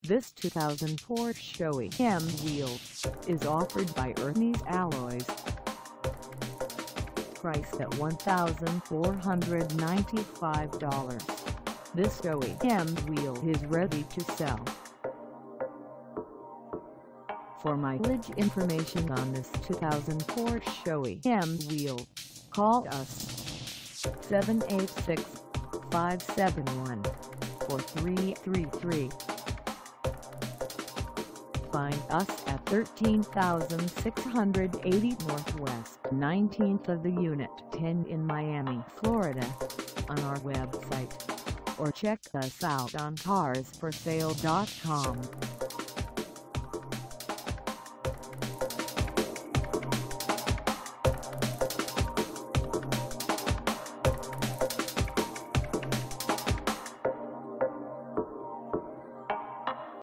This 2000 Porsche OEM Wheel is offered by Ernie's Alloys. Priced at $1,495, this OEM Wheel is ready to sell. For mileage information on this 2000 Porsche OEM Wheel, call us 786-571-4333. Find us at 13,680 Northwest 19th Ave Unit 10 in Miami, Florida, on our website, or check us out on carsforsale.com.